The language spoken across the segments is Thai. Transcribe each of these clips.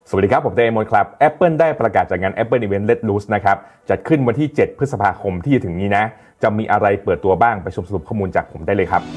สวัสดีครับผมเตมนครับ Apple ได้ประกาศจัดงาน Apple Event Let Loose นะครับจัดขึ้นวันที่7พฤษภาคมที่จะถึงนี้นะจะมีอะไรเปิดตัวบ้างไปชมสรุปข้อมูลจากผมได้เลยครับ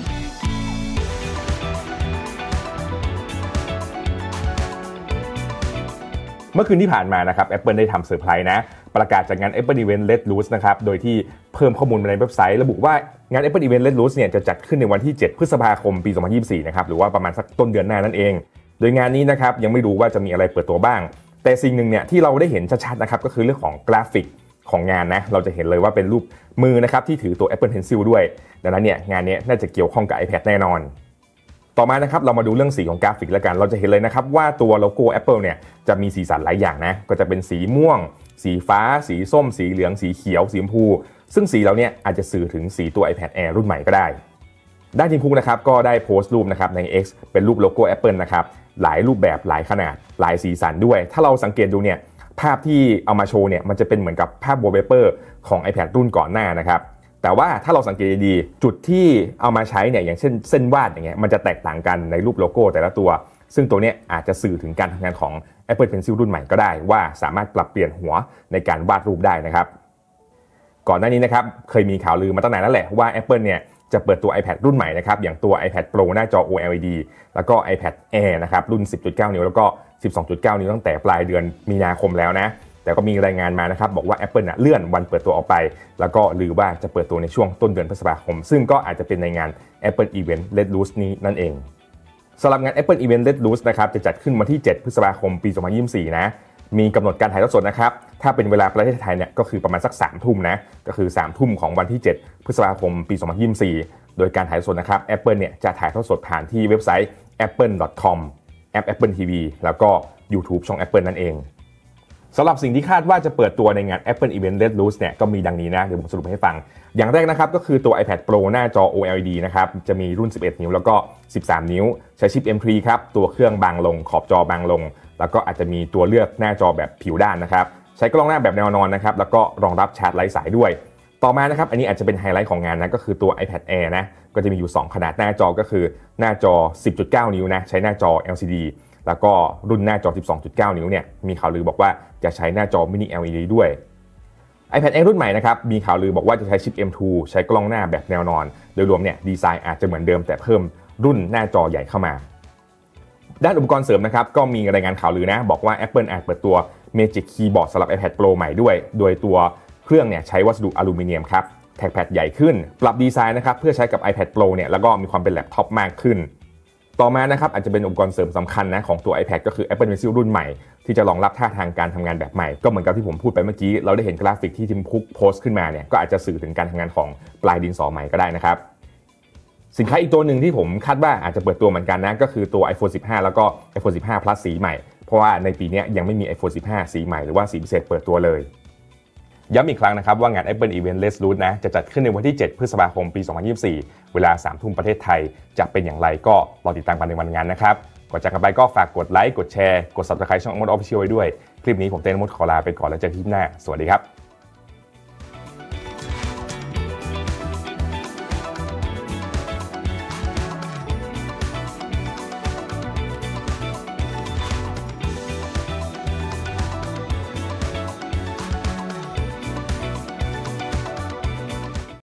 เมื่อคืนที่ผ่านมานะครับ Apple ได้ทำเซอร์ไพรส์นะประกาศจัดงาน Apple Event Let Loose นะครับโดยที่เพิ่มข้อมูลในเว็บไซต์ระบุว่างาน Apple Event Let Loose เนี่ยจะจัดขึ้นในวันที่7พฤษภาคมปี2024นะครับหรือว่าประมาณสักต้นเดือนหน้านั่นเองโดยงานนี้นะครับยังไม่รู้ว่าจะมีอะไรเปิดตัวบ้างแต่สิ่งหนึ่งเนี่ยที่เราได้เห็นชัดๆนะครับก็คือเรื่องของกราฟิกของงานนะเราจะเห็นเลยว่าเป็นรูปมือนะครับที่ถือตัว Apple Pencil ด้วยดังนั้นเนี่ยงานนี้น่าจะเกี่ยวข้องกับ iPad แน่นอนต่อมานะครับเรามาดูเรื่องสีของกราฟิกแล้วกันเราจะเห็นเลยนะครับว่าตัวโลโก้ Apple เนี่ยจะมีสีสันหลายอย่างนะก็จะเป็นสีม่วงสีฟ้าสีส้มสีเหลืองสีเขียวสีชมพูซึ่งสีเหล่านี้อาจจะสื่อถึงสีตัว iPad Air รุ่นใหม่ก็ได้ด้านทีมคุกนะครับก็ได้โพสต์รูปนะครับใน X เป็นรูปโลโก้ Apple นะครับหลายรูปแบบหลายขนาดหลายสีสันด้วยถ้าเราสังเกตดูเนี่ยภาพที่เอามาโชว์เนี่ยมันจะเป็นเหมือนกับภาพวอลเปเปอร์ของ iPad รุ่นก่อนหน้านะครับแต่ว่าถ้าเราสังเกตดีๆจุดที่เอามาใช้เนี่ยอย่างเช่นเส้นวาดอย่างเงี้ยมันจะแตกต่างกันในรูปโลโก้แต่ละตัวซึ่งตัวเนี้ยอาจจะสื่อถึงการทำงานของ Apple Pencil รุ่นใหม่ก็ได้ว่าสามารถปรับเปลี่ยนหัวในการวาดรูปได้นะครับก่อนหน้านี้นะครับเคยมีข่าวลือมาตั้งนานแล้วแหละว่า Apple เนี่ยจะเปิดตัว iPad รุ่นใหม่นะครับอย่างตัว iPad Pro หน้าจอ OLED แล้วก็ iPad Air นะครับรุ่น 10.9 นิ้วแล้วก็ 12.9 นิ้วตั้งแต่ปลายเดือนมีนาคมแล้วนะแต่ก็มีรายงานมานะครับบอกว่า Apple เลื่อนวันเปิดตัวออกไปแล้วก็ลือว่าจะเปิดตัวในช่วงต้นเดือนพฤษภาคมซึ่งก็อาจจะเป็นในงาน Apple Event Let Loose นี้นั่นเองสำหรับงาน Apple Event Let Loose นะครับจะจัดขึ้นวันที่7พฤษภาคมปี2024นะมีกำหนดการถ่ายทอดสดนะครับถ้าเป็นเวลาประเทศไทยเนี่ยก็คือประมาณสัก 3 ทุ่มนะก็คือ 3 ทุ่มของวันที่7พฤษภาคมปี2024โดยการถ่ายทอดสดนะครับ Apple เนี่ยจะถ่ายทอดสดผ่านที่เว็บไซต์ apple.com แอป Apple TV แล้วก็ YouTube ช่อง Apple นั่นเองสำหรับสิ่งที่คาดว่าจะเปิดตัวในงาน Apple Event Let Loose เนี่ยก็มีดังนี้นะเดี๋ยวผมสรุปให้ฟังอย่างแรกนะครับก็คือตัว iPad Pro หน้าจอ OLED นะครับจะมีรุ่น11นิ้วแล้วก็13นิ้วใช้ชิป M3 ครับตัวเครื่องบางลงขอบจอบางลงแล้วก็อาจจะมีตัวเลือกหน้าจอแบบผิวด้านนะครับใช้กล้องหน้าแบบแนวนอนนะครับแล้วก็รองรับชาร์จไร้สายด้วยต่อมานะครับอันนี้อาจจะเป็นไฮไลท์ของงานนะก็คือตัว iPad Air นะก็จะมีอยู่2ขนาดหน้าจอก็คือหน้าจอ 10.9 นิ้วนะใช้หน้าจอ LCD แล้วก็รุ่นหน้าจอ 12.9 นิ้วเนี่ยมีข่าวลือบอกว่าจะใช้หน้าจอ Mini LED ด้วย iPad Air รุ่นใหม่นะครับมีข่าวลือบอกว่าจะใช้ชิป M2 ใช้กล้องหน้าแบบแนวนอนโดยรวมเนี่ยดีไซน์อาจจะเหมือนเดิมแต่เพิ่มรุ่นหน้าจอใหญ่เข้ามาด้านอุปกรณ์เสริมนะครับก็มีรายงานข่าวลือนะบอกว่า Apple อาจเปิดตัว Magic Keyboard สำหรับ iPad Pro ใหม่ด้วยโดยตัวเครื่องเนี่ยใช้วัสดุอลูมิเนียมครับแท็กแพดใหญ่ขึ้นปรับดีไซน์นะครับเพื่อใช้กับ iPad Pro เนี่ยแล้วก็มีความเป็นแล็ปท็อปมากขึ้นต่อมานะครับอาจจะเป็นอุปกรณ์เสริมสำคัญนะของตัว iPad ก็คือ Apple Pencil รุ่นใหม่ที่จะรองรับท่าทางการทำงานแบบใหม่ก็เหมือนกับที่ผมพูดไปเมื่อกี้เราได้เห็นกราฟิกที่ทีมคุกโพสต์ขึ้นมาเนี่ยก็อาจจะสื่อถึงการทำงานของปลายดินสอใหม่ก็ได้นะครับสินค้าอีกตัวหนึ่งที่ผมคาดว่าอาจจะเปิดตัวเหมือนกันนะก็คือตัว iPhone 15 แล้วก็ iPhone 15 Plus สีใหม่เพราะว่าในปีนี้ยังไม่มี iPhone 15 สีใหม่หรือว่าสีพิเศษเปิดตัวเลยย้ำอีกครั้งนะครับว่างาน Apple Event Let Loose นะจะจัดขึ้นในวันที่7พฤษภาคมปี2024เวลา 3 ทุ่มประเทศไทยจะเป็นอย่างไรก็รอติดตามกันในวันงานนะครับก่อนจากกันไปก็ฝากกดไลค์กดแชร์กด Subscribe ช่องมด Official ไว้ด้วยคลิปนี้ผมเต้นมดขอลาไปก่อนแล้วเจอกันคลิปหน้าสวัสดีครับ